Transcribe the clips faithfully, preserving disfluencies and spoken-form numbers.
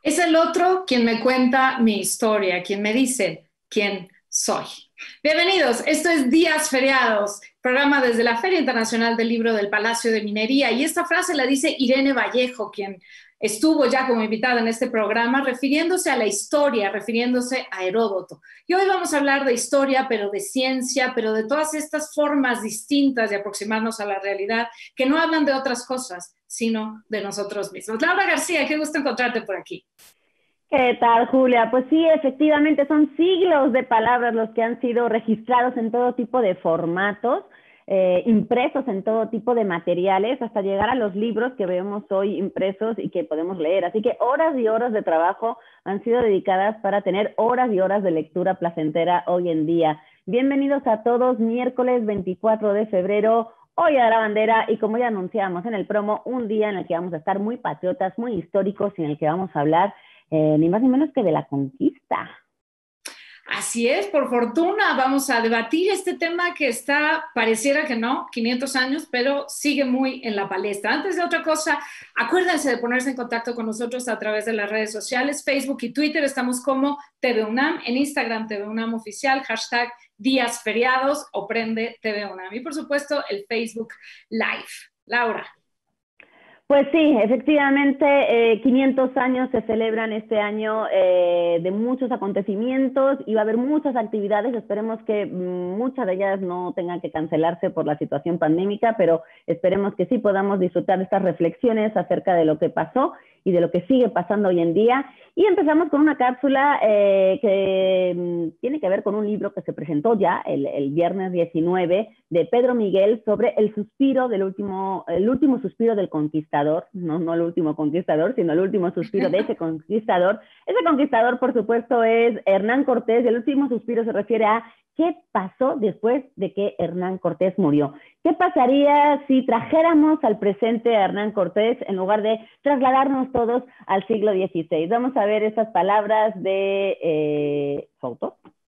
Es el otro quien me cuenta mi historia, quien me dice quién soy. Bienvenidos, esto es Días Feriados, programa desde la Feria Internacional del Libro del Palacio de Minería, y esta frase la dice Irene Vallejo, quien estuvo ya como invitada en este programa, refiriéndose a la historia, refiriéndose a Heródoto. Y hoy vamos a hablar de historia, pero de ciencia, pero de todas estas formas distintas de aproximarnos a la realidad, que no hablan de otras cosas, sino de nosotros mismos. Laura García, qué gusto encontrarte por aquí. ¿Qué tal, Julia? Pues sí, efectivamente, son siglos de palabras los que han sido registrados en todo tipo de formatos, eh, impresos en todo tipo de materiales, hasta llegar a los libros que vemos hoy impresos y que podemos leer. Así que horas y horas de trabajo han sido dedicadas para tener horas y horas de lectura placentera hoy en día. Bienvenidos a todos, miércoles veinticuatro de febrero, hoy a la bandera, y como ya anunciamos en el promo, un día en el que vamos a estar muy patriotas, muy históricos, y en el que vamos a hablar Eh, ni más ni menos que de la conquista. Así es, por fortuna vamos a debatir este tema que está, pareciera que no, quinientos años, pero sigue muy en la palestra. Antes de otra cosa, acuérdense de ponerse en contacto con nosotros a través de las redes sociales, Facebook y Twitter. Estamos como T V UNAM, en Instagram T V UNAM Oficial, hashtag Días Feriados o Prende T V UNAM. Y por supuesto el Facebook Live. Laura. Pues sí, efectivamente, eh, quinientos años se celebran este año eh, de muchos acontecimientos y va a haber muchas actividades. Esperemos que mmm, muchas de ellas no tengan que cancelarse por la situación pandémica, pero esperemos que sí podamos disfrutar de estas reflexiones acerca de lo que pasó y de lo que sigue pasando hoy en día. Y empezamos con una cápsula eh, que mmm, tiene que ver con un libro que se presentó ya el, el viernes diecinueve de Pedro Miguel sobre el suspiro del último, el último suspiro del conquistador, no, no el último conquistador, sino el último suspiro de ese conquistador. Ese conquistador, por supuesto, es Hernán Cortés, y el último suspiro se refiere a qué pasó después de que Hernán Cortés murió. ¿Qué pasaría si trajéramos al presente a Hernán Cortés en lugar de trasladarnos todos al siglo dieciséis? Vamos a ver estas palabras de eh, su autor.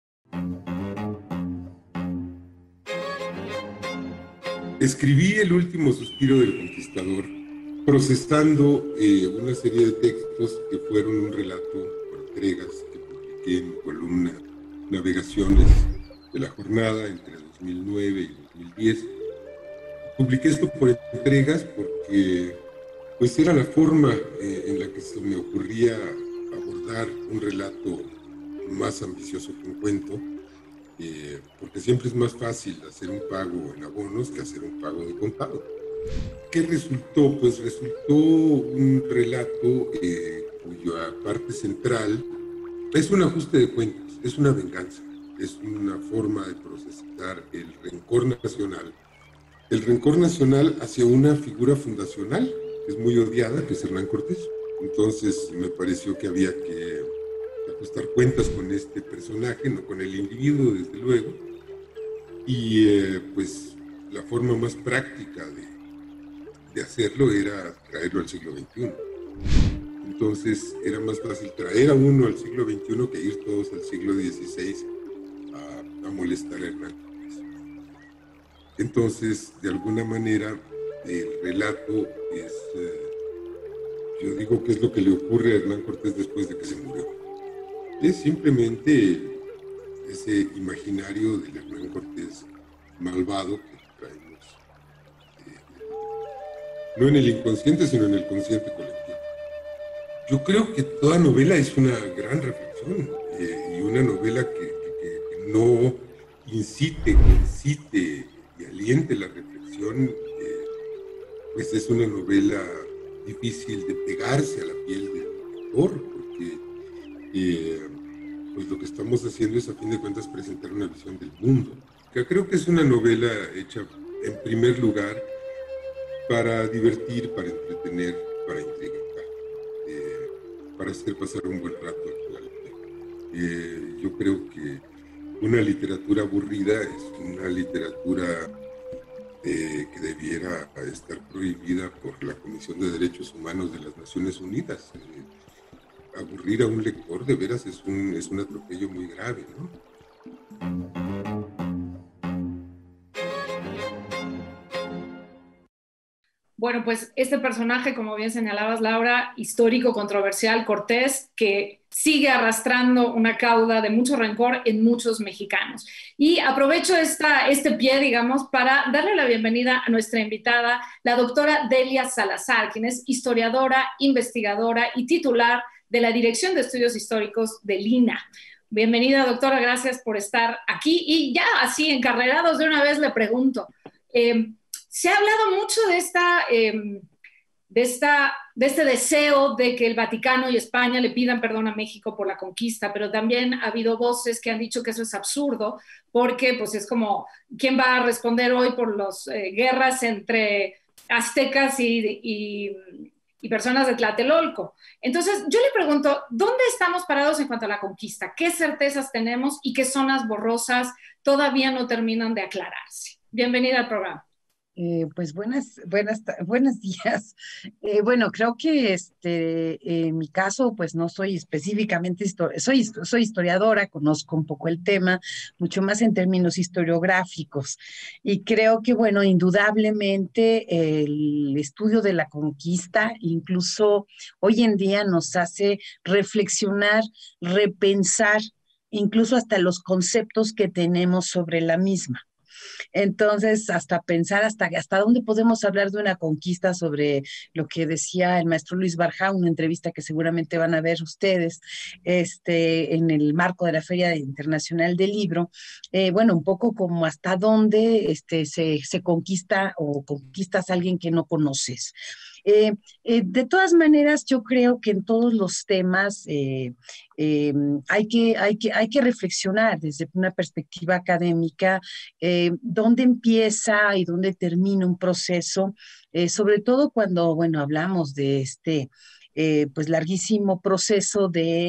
Escribí El último suspiro del conquistador, procesando eh, una serie de textos que fueron un relato por entregas que publiqué en mi columna Navegaciones de la Jornada entre dos mil nueve y dos mil diez. Publiqué esto por entregas porque pues era la forma eh, en la que se me ocurría abordar un relato más ambicioso que un cuento. Eh, porque siempre es más fácil hacer un pago en abonos que hacer un pago de contado. ¿Qué resultó? Pues resultó un relato eh, cuya parte central es un ajuste de cuentas, es una venganza, es una forma de procesar el rencor nacional, el rencor nacional hacia una figura fundacional que es muy odiada, que es Hernán Cortés. Entonces me pareció que había que ajustar cuentas con este personaje, no con el individuo, desde luego, y eh, pues la forma más práctica de, de hacerlo era traerlo al siglo veintiuno. Entonces era más fácil traer a uno al siglo veintiuno que ir todos al siglo dieciséis a, a molestar a Hernán Cortés. Entonces, de alguna manera, el relato es, eh, yo digo que es lo que le ocurre a Hernán Cortés después de que se murió. Es simplemente ese imaginario del Hernán Cortés malvado que traemos, eh, no en el inconsciente, sino en el consciente colectivo. Yo creo que toda novela es una gran reflexión, eh, y una novela que, que, que no incite, que incite y aliente la reflexión, eh, pues es una novela difícil de pegarse a la piel del lector, porque Eh, pues lo que estamos haciendo es a fin de cuentas presentar una visión del mundo, que creo que es una novela hecha en primer lugar para divertir, para entretener, para intrigar, eh, para hacer pasar un buen rato a la lectura. Eh, yo creo que una literatura aburrida es una literatura eh, que debiera estar prohibida por la Comisión de Derechos Humanos de las Naciones Unidas. Eh, aburrir a un lector de veras es un, es un atropello muy grave, ¿no? Bueno, pues este personaje, como bien señalabas, Laura, histórico, controversial, Cortés, que sigue arrastrando una cauda de mucho rencor en muchos mexicanos. Y aprovecho esta, este pie, digamos, para darle la bienvenida a nuestra invitada, la doctora Delia Salazar, quien es historiadora, investigadora y titular de la Dirección de Estudios Históricos del I N A. Bienvenida, doctora, gracias por estar aquí. Y ya así, encarrerados de una vez, le pregunto, eh, se ha hablado mucho de, esta, eh, de, esta, de este deseo de que el Vaticano y España le pidan perdón a México por la conquista, pero también ha habido voces que han dicho que eso es absurdo, porque pues es como, ¿quién va a responder hoy por las eh, guerras entre aztecas y, y, y personas de Tlatelolco? Entonces, yo le pregunto, ¿dónde estamos parados en cuanto a la conquista? ¿Qué certezas tenemos y qué zonas borrosas todavía no terminan de aclararse? Bienvenida al programa. Eh, pues buenas, buenas, buenos días. Eh, bueno, creo que este, en mi caso, pues no soy específicamente, soy, soy historiadora, conozco un poco el tema, mucho más en términos historiográficos. Y creo que, bueno, indudablemente el estudio de la conquista, incluso hoy en día nos hace reflexionar, repensar, incluso hasta los conceptos que tenemos sobre la misma. Entonces, hasta pensar hasta, hasta dónde podemos hablar de una conquista sobre lo que decía el maestro Luis Barjá, una entrevista que seguramente van a ver ustedes este, en el marco de la Feria Internacional del Libro. Eh, bueno, un poco como hasta dónde este, se, se conquista o conquistas a alguien que no conoces. Eh, eh, de todas maneras, yo creo que en todos los temas eh, eh, hay, que, hay, que, hay que reflexionar desde una perspectiva académica eh, dónde empieza y dónde termina un proceso, eh, sobre todo cuando, bueno, hablamos de este, eh, pues, larguísimo proceso de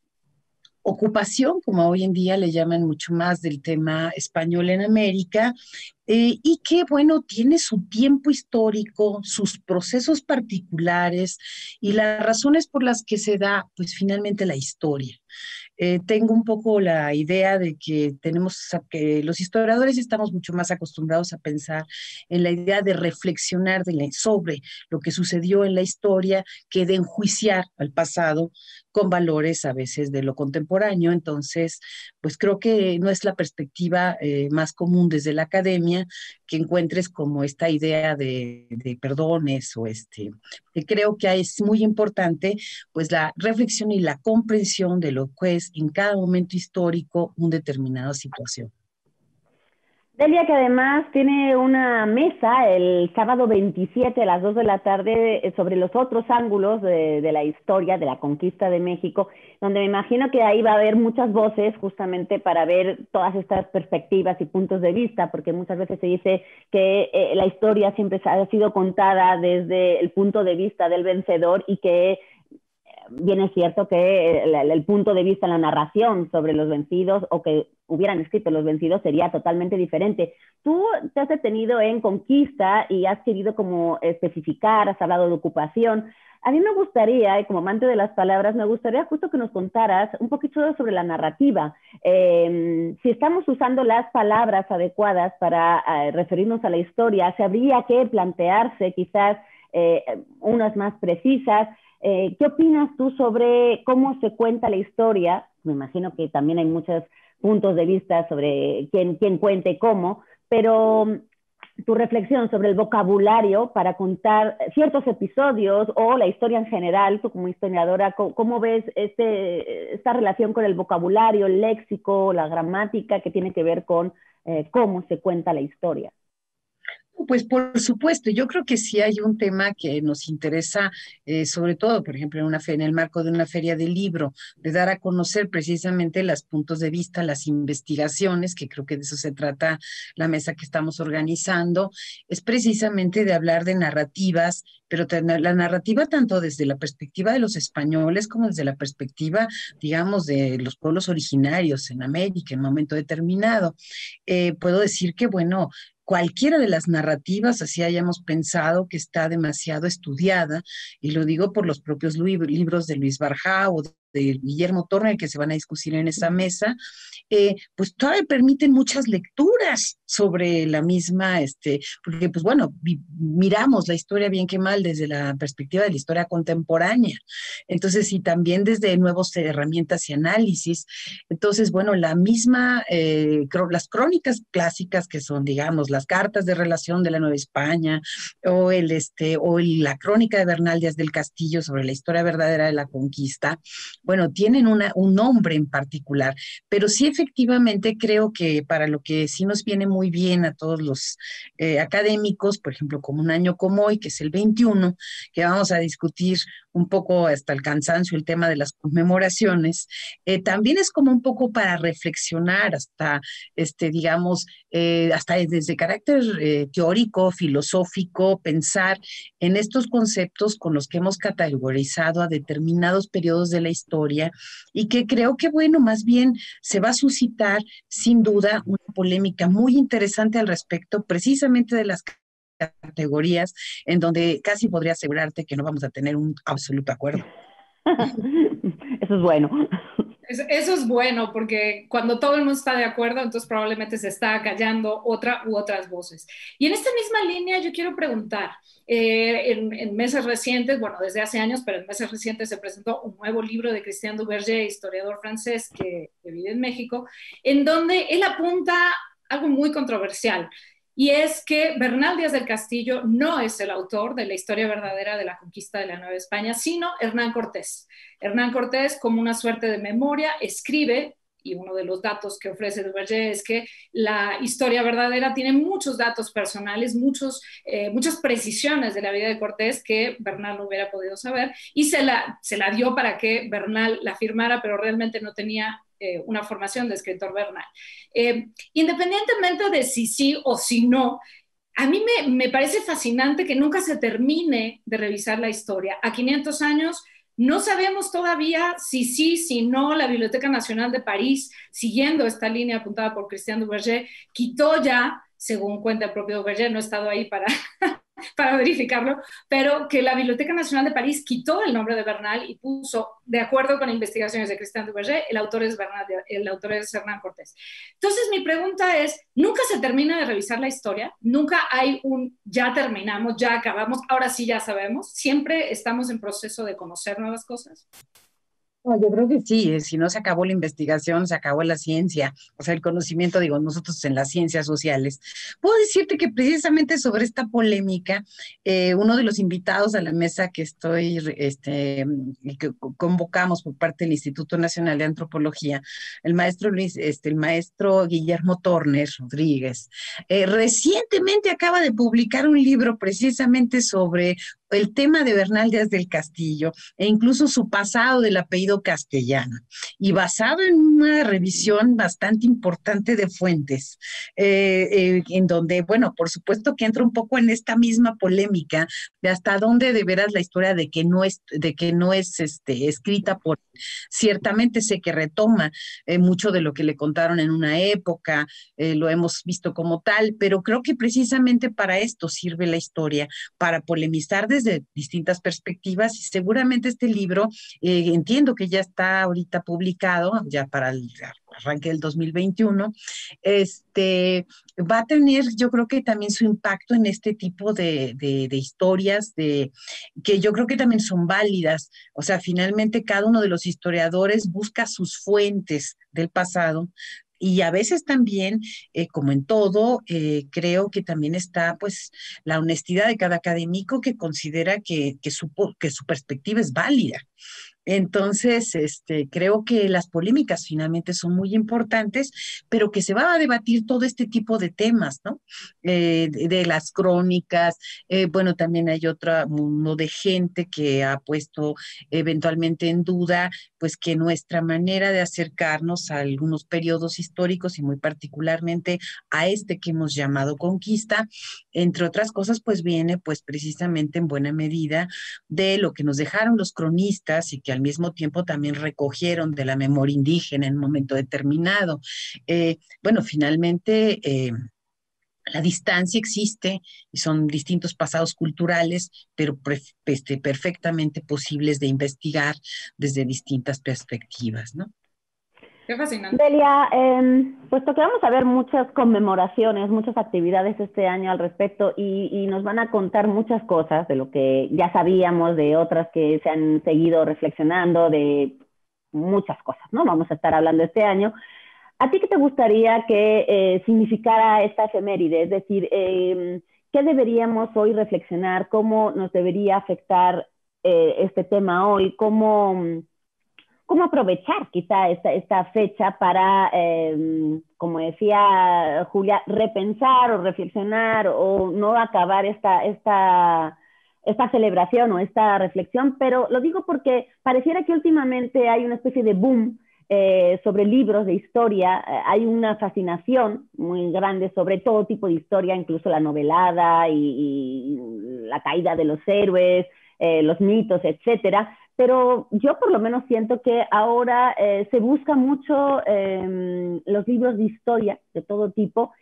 ocupación, como hoy en día le llaman mucho más del tema español en América, eh, y que, bueno, tiene su tiempo histórico, sus procesos particulares y las razones por las que se da, pues, finalmente la historia. Eh, tengo un poco la idea de que tenemos, que los historiadores estamos mucho más acostumbrados a pensar en la idea de reflexionar de la, sobre lo que sucedió en la historia que de enjuiciar al pasado con valores a veces de lo contemporáneo. Entonces, pues creo que no es la perspectiva eh, más común desde la academia que encuentres como esta idea de, de perdones o este, que creo que es muy importante pues la reflexión y la comprensión de lo que es en cada momento histórico una determinada situación. Delia, que además tiene una mesa el sábado veintisiete a las dos de la tarde sobre los otros ángulos de, de la historia de la conquista de México, donde me imagino que ahí va a haber muchas voces justamente para ver todas estas perspectivas y puntos de vista, porque muchas veces se dice que eh, la historia siempre ha sido contada desde el punto de vista del vencedor y que bien es cierto que el, el punto de vista en la narración sobre los vencidos o que hubieran escrito los vencidos sería totalmente diferente. Tú te has detenido en conquista y has querido como especificar, has hablado de ocupación. A mí me gustaría, y como amante de las palabras, me gustaría justo que nos contaras un poquito sobre la narrativa. Eh, si estamos usando las palabras adecuadas para eh, referirnos a la historia, se habría que plantearse quizás eh, unas más precisas. Eh, ¿Qué opinas tú sobre cómo se cuenta la historia? Me imagino que también hay muchos puntos de vista sobre quién, quién cuenta y cómo, pero tu reflexión sobre el vocabulario para contar ciertos episodios o la historia en general, tú como historiadora, ¿cómo, cómo ves este, esta relación con el vocabulario, el léxico, la gramática que tiene que ver con eh, cómo se cuenta la historia? Pues por supuesto, yo creo que sí hay un tema que nos interesa, eh, sobre todo, por ejemplo, en una fe, en el marco de una feria del libro, de dar a conocer precisamente los puntos de vista, las investigaciones, que creo que de eso se trata la mesa que estamos organizando, es precisamente de hablar de narrativas, pero la narrativa tanto desde la perspectiva de los españoles como desde la perspectiva, digamos, de los pueblos originarios en América en un momento determinado. Eh, puedo decir que, bueno, cualquiera de las narrativas, así hayamos pensado que está demasiado estudiada, y lo digo por los propios libros de Luis Barjá o de Guillermo Torner, que se van a discutir en esa mesa, eh, pues todavía permiten muchas lecturas sobre la misma, este, porque pues bueno, vi, miramos la historia bien que mal desde la perspectiva de la historia contemporánea, entonces y también desde nuevas herramientas y análisis, entonces bueno, la misma, eh, las crónicas clásicas que son, digamos, las cartas de relación de la Nueva España, o, el, este, o el, la crónica de Bernal Díaz del Castillo sobre la historia verdadera de la conquista, bueno, tienen una, un nombre en particular, pero sí efectivamente creo que para lo que sí nos viene muy bien a todos los eh, académicos, por ejemplo, como un año como hoy, que es el veintiuno, que vamos a discutir un poco hasta el cansancio el tema de las conmemoraciones, eh, también es como un poco para reflexionar hasta, este, digamos, eh, hasta desde carácter eh, teórico, filosófico, pensar en estos conceptos con los que hemos categorizado a determinados periodos de la historia y que creo que, bueno, más bien se va a suscitar sin duda una polémica muy interesante al respecto, precisamente de las categorías en donde casi podría asegurarte que no vamos a tener un absoluto acuerdo. Eso es bueno. Eso es bueno, porque cuando todo el mundo está de acuerdo, entonces probablemente se está callando otra u otras voces. Y en esta misma línea yo quiero preguntar, eh, en, en meses recientes, bueno, desde hace años, pero en meses recientes se presentó un nuevo libro de Christian Duverger, historiador francés que, que vive en México, en donde él apunta algo muy controversial. Y es que Bernal Díaz del Castillo no es el autor de la historia verdadera de la conquista de la Nueva España, sino Hernán Cortés. Hernán Cortés, como una suerte de memoria, escribe, y uno de los datos que ofrece Duverger es que la historia verdadera tiene muchos datos personales, muchos, eh, muchas precisiones de la vida de Cortés que Bernal no hubiera podido saber, y se la, se la dio para que Bernal la firmara, pero realmente no tenía Eh, una formación de escritor Bernal. Eh, independientemente de si sí o si no, a mí me, me parece fascinante que nunca se termine de revisar la historia. A quinientos años no sabemos todavía si sí, si no. La Biblioteca Nacional de París, siguiendo esta línea apuntada por Christian Duverger, quitó ya, según cuenta el propio Duverger, no he estado ahí para... para verificarlo, pero que la Biblioteca Nacional de París quitó el nombre de Bernal y puso, de acuerdo con investigaciones de Christian Duverger, el autor es, Bernal, el autor es Hernán Cortés. Entonces mi pregunta es, ¿nunca se termina de revisar la historia? ¿Nunca hay un ya terminamos, ya acabamos, ahora sí ya sabemos? ¿Siempre estamos en proceso de conocer nuevas cosas? No, yo creo que sí, eh, si no se acabó la investigación, se acabó la ciencia, o sea, el conocimiento, digo, nosotros en las ciencias sociales. Puedo decirte que precisamente sobre esta polémica, eh, uno de los invitados a la mesa que estoy, este, que convocamos por parte del Instituto Nacional de Antropología, el maestro Luis, este, el maestro Guillermo Torner Rodríguez, eh, recientemente acaba de publicar un libro precisamente sobre el tema de Bernal Díaz del Castillo e incluso su pasado del apellido castellano, y basado en una revisión bastante importante de fuentes, eh, eh, en donde, bueno, por supuesto que entra un poco en esta misma polémica de hasta dónde de veras la historia de que no es, de que no es este, escrita por, ciertamente sé que retoma eh, mucho de lo que le contaron en una época, eh, lo hemos visto como tal, pero creo que precisamente para esto sirve la historia, para polemizar desde desde distintas perspectivas, y seguramente este libro, eh, entiendo que ya está ahorita publicado, ya para el arranque del dos mil veintiuno, este, va a tener, yo creo que también su impacto en este tipo de, de, de historias, de, que yo creo que también son válidas. O sea, finalmente cada uno de los historiadores busca sus fuentes del pasado, y a veces también, eh, como en todo, eh, creo que también está pues la honestidad de cada académico que considera que, que, su, que su perspectiva es válida. Entonces, este, creo que las polémicas finalmente son muy importantes, pero que se va a debatir todo este tipo de temas, ¿no? Eh, de, de las crónicas, eh, bueno, también hay otro mundo de gente que ha puesto eventualmente en duda, pues que nuestra manera de acercarnos a algunos periodos históricos y muy particularmente a este que hemos llamado conquista, entre otras cosas, pues viene pues precisamente en buena medida de lo que nos dejaron los cronistas y que al mismo tiempo también recogieron de la memoria indígena en un momento determinado. Eh, bueno, finalmente... Eh, La distancia existe y son distintos pasados culturales, pero este, perfectamente posibles de investigar desde distintas perspectivas, ¿no? Qué fascinante. Delia, eh, puesto que vamos a ver muchas conmemoraciones, muchas actividades este año al respecto y, y nos van a contar muchas cosas de lo que ya sabíamos, de otras que se han seguido reflexionando, de muchas cosas, ¿no? Vamos a estar hablando este año. ¿A ti qué te gustaría que eh, significara esta efeméride? Es decir, eh, ¿qué deberíamos hoy reflexionar? ¿Cómo nos debería afectar eh, este tema hoy? ¿Cómo, cómo aprovechar quizá esta, esta fecha para, eh, como decía Julia, repensar o reflexionar o no acabar esta, esta, esta celebración o esta reflexión? Pero lo digo porque pareciera que últimamente hay una especie de boom Eh, sobre libros de historia. Eh, hay una fascinación muy grande sobre todo tipo de historia, incluso la novelada y, y la caída de los héroes, eh, los mitos, etcétera. Pero yo por lo menos siento que ahora eh, se busca mucho eh, los libros de historia de todo tipo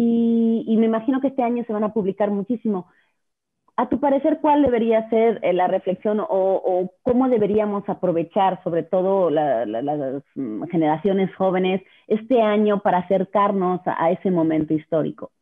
y, y me imagino que este año se van a publicar muchísimo. A tu parecer, ¿cuál debería ser eh, la reflexión o, o cómo deberíamos aprovechar, sobre todo la, la, las generaciones jóvenes, este año para acercarnos a, a ese momento histórico?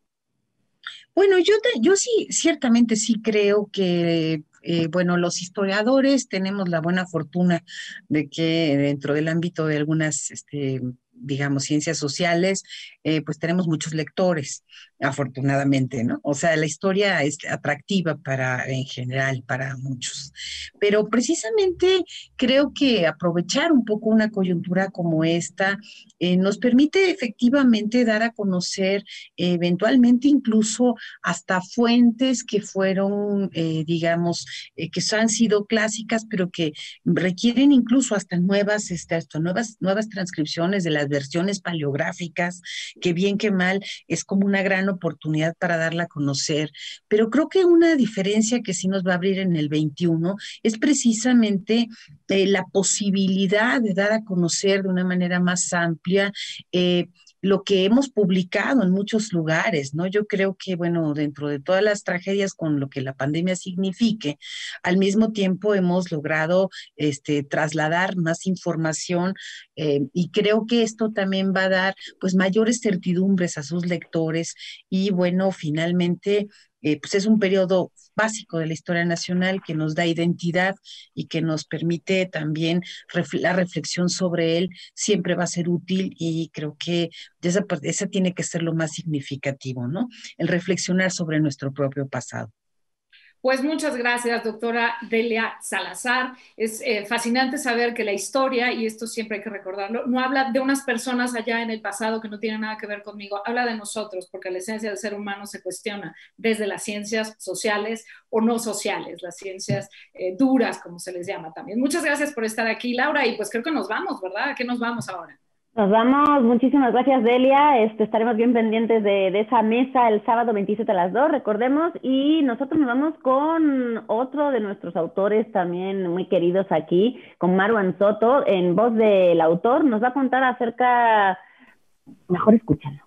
Bueno, yo, te, yo sí, ciertamente sí creo que, eh, bueno, los historiadores tenemos la buena fortuna de que dentro del ámbito de algunas, este, digamos, ciencias sociales, eh, pues tenemos muchos lectores, afortunadamente, ¿no? O sea, la historia es atractiva para, en general, para muchos. Pero precisamente creo que aprovechar un poco una coyuntura como esta eh, nos permite efectivamente dar a conocer eh, eventualmente incluso hasta fuentes que fueron, eh, digamos, eh, que han sido clásicas, pero que requieren incluso hasta nuevas, este, hasta nuevas, nuevas transcripciones de las versiones paleográficas, que bien que mal es como una gran oportunidad para darla a conocer. Pero creo que una diferencia que sí nos va a abrir en el veintiuno es precisamente eh, la posibilidad de dar a conocer de una manera más amplia eh, lo que hemos publicado en muchos lugares, ¿no? Yo creo que, bueno, dentro de todas las tragedias con lo que la pandemia signifique, al mismo tiempo hemos logrado este, trasladar más información eh, y creo que esto también va a dar, pues, mayores certidumbres a sus lectores y, bueno, finalmente, eh, pues es un periodo básico de la historia nacional que nos da identidad y que nos permite también ref la reflexión sobre él siempre va a ser útil y creo que esa, esa tiene que ser lo más significativo, ¿no? El reflexionar sobre nuestro propio pasado. Pues muchas gracias, doctora Delia Salazar. Es eh, fascinante saber que la historia, y esto siempre hay que recordarlo, no habla de unas personas allá en el pasado que no tienen nada que ver conmigo, habla de nosotros, porque la esencia del ser humano se cuestiona desde las ciencias sociales o no sociales, las ciencias eh, duras, como se les llama también. Muchas gracias por estar aquí, Laura, y pues creo que nos vamos, ¿verdad? ¿A qué nos vamos ahora? Nos vamos, muchísimas gracias Delia, este, estaremos bien pendientes de, de esa mesa el sábado veintisiete a las dos, recordemos, y nosotros nos vamos con otro de nuestros autores también muy queridos aquí, con Marwan Soto, en voz del autor, nos va a contar acerca, mejor escúchalo.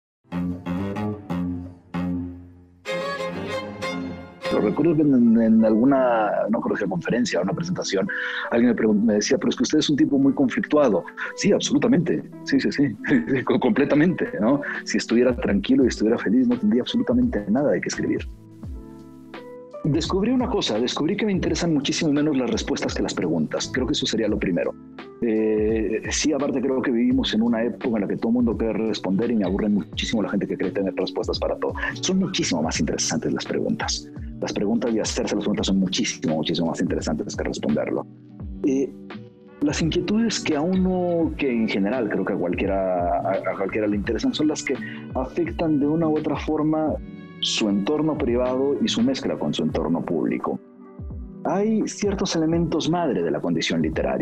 Lo recuerdo que en, en alguna, no creo que conferencia o una presentación, alguien me, me decía, pero es que usted es un tipo muy conflictuado. Sí, absolutamente, sí, sí, sí, completamente, ¿no? Si estuviera tranquilo y estuviera feliz, no tendría absolutamente nada de qué escribir. Descubrí una cosa, descubrí que me interesan muchísimo menos las respuestas que las preguntas. Creo que eso sería lo primero. Eh, sí, aparte creo que vivimos en una época en la que todo el mundo quiere responder y me aburre muchísimo la gente que cree tener respuestas para todo. Son muchísimo más interesantes las preguntas. Las preguntas y hacerse las preguntas son muchísimo, muchísimo más interesantes que responderlo. Eh, las inquietudes que a uno, que en general creo que a cualquiera, a, a cualquiera le interesan, son las que afectan de una u otra forma su entorno privado y su mezcla con su entorno público. Hay ciertos elementos madre de la condición literaria.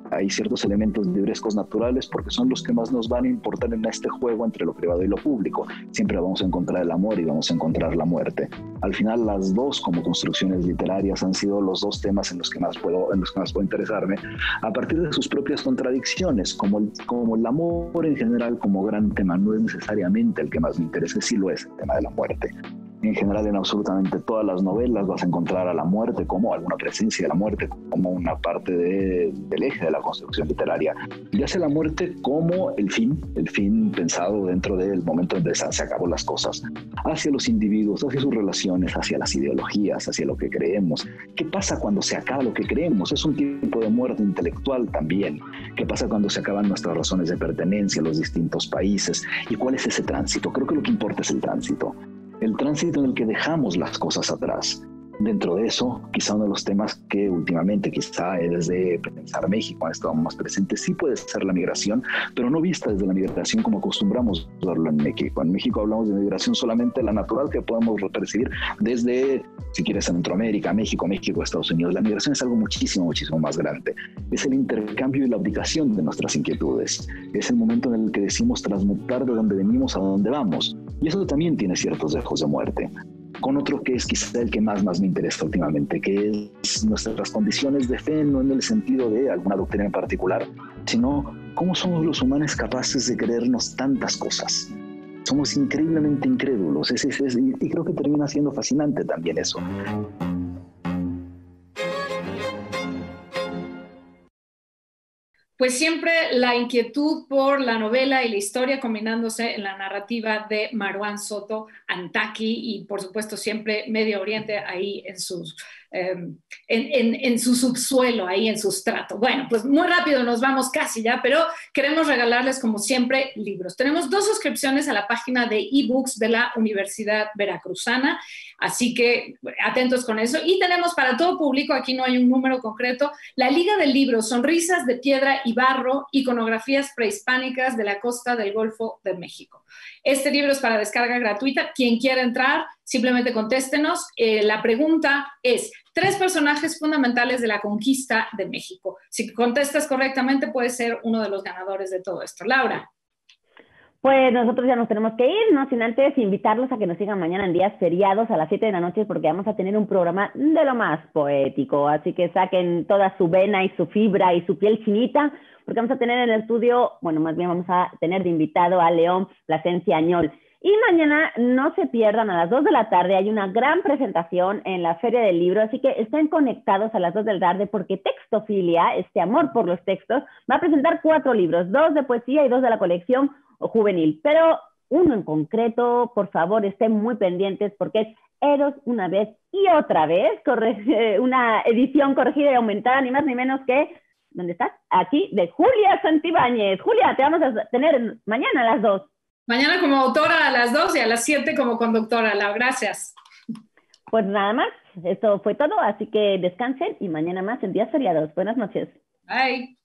hay ciertos elementos librescos naturales porque son los que más nos van a importar en este juego entre lo privado y lo público. Siempre vamos a encontrar el amor y vamos a encontrar la muerte. Al final, las dos, como construcciones literarias, han sido los dos temas en los que más puedo, en los que más puedo interesarme, a partir de sus propias contradicciones, como el, como el amor en general como gran tema no es necesariamente el que más me interesa, sí lo es el tema de la muerte. En general, en absolutamente todas las novelas vas a encontrar a la muerte como alguna presencia de la muerte, como una parte de, del eje de la construcción literaria. Ya sea la muerte como el fin, el fin pensado dentro del momento en que se acabó las cosas, hacia los individuos, hacia sus relaciones, hacia las ideologías, hacia lo que creemos. ¿Qué pasa cuando se acaba lo que creemos? Es un tipo de muerte intelectual también. ¿Qué pasa cuando se acaban nuestras razones de pertenencia a los distintos países? ¿Y cuál es ese tránsito? Creo que lo que importa es el tránsito. El tránsito en el que dejamos las cosas atrás. Dentro de eso, quizá uno de los temas que últimamente, quizá desde pensar México han estado más presentes, sí puede ser la migración, pero no vista desde la migración como acostumbramos verlo en México. En México hablamos de migración solamente la natural que podemos percibir desde, si quieres, Centroamérica, México, México, Estados Unidos. La migración es algo muchísimo, muchísimo más grande. Es el intercambio y la abdicación de nuestras inquietudes. Es el momento en el que decimos transmutar de donde venimos a donde vamos. Y eso también tiene ciertos dejos de muerte. Con otro que es quizá el que más, más me interesa últimamente, que es nuestras condiciones de fe, no en el sentido de alguna doctrina en particular, sino cómo somos los humanos capaces de creernos tantas cosas. Somos increíblemente incrédulos, es, es, es, y creo que termina siendo fascinante también eso. Pues siempre la inquietud por la novela y la historia combinándose en la narrativa de Marwan Soto Antaki y por supuesto siempre Medio Oriente ahí en sus, eh, en, en, en su subsuelo, ahí en sustrato. Bueno, pues muy rápido nos vamos casi ya, pero queremos regalarles como siempre libros. Tenemos dos suscripciones a la página de ebooks de la Universidad Veracruzana, así que atentos con eso. Y tenemos para todo público, aquí no hay un número concreto, la Liga del Libro, Sonrisas de Piedra y Barro, iconografías prehispánicas de la costa del Golfo de México. Este libro es para descarga gratuita. Quien quiera entrar, simplemente contéstenos. Eh, la pregunta es, tres personajes fundamentales de la conquista de México. Si contestas correctamente, puedes ser uno de los ganadores de todo esto. Laura. Pues nosotros ya nos tenemos que ir, no sin antes invitarlos a que nos sigan mañana en días feriados a las siete de la noche porque vamos a tener un programa de lo más poético, así que saquen toda su vena y su fibra y su piel chinita porque vamos a tener en el estudio, bueno, más bien vamos a tener de invitado a León Plasencia Añol. Y mañana no se pierdan, a las dos de la tarde hay una gran presentación en la Feria del Libro, así que estén conectados a las dos de la tarde porque Textofilia, este amor por los textos, va a presentar cuatro libros, dos de poesía y dos de la colección juvenil, pero uno en concreto, por favor, estén muy pendientes porque es Eros una vez y otra vez, una edición corregida y aumentada, ni más ni menos que, ¿dónde estás? Aquí, de Julia Santibáñez. Julia, te vamos a tener mañana a las dos. Mañana como autora a las dos y a las siete como conductora, Laura, gracias. Pues nada más, esto fue todo, así que descansen y mañana más en días feriados. Buenas noches. Bye.